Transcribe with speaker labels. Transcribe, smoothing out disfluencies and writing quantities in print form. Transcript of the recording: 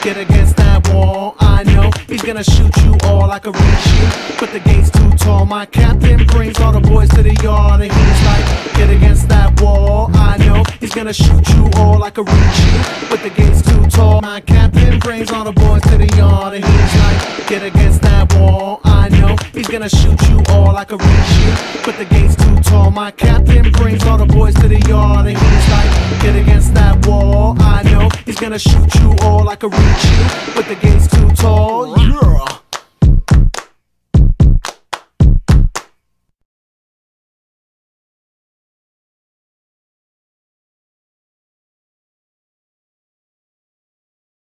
Speaker 1: Get against that wall, I know he's gonna shoot you all like a reach you. But the gate's too tall, my captain brings all the boys to the yard. And he's like, get against that wall, I know he's gonna shoot you all like a reach you. But the gate's too tall, my captain brings all the boys to the yard. And he's like, get against that wall, I know he's gonna shoot you all like a reach you. But the gate's too tall, my captain brings all the boys to the yard. And he's like, get against that wall, I know he's gonna shoot you all like a reach you. But the gate's too tall.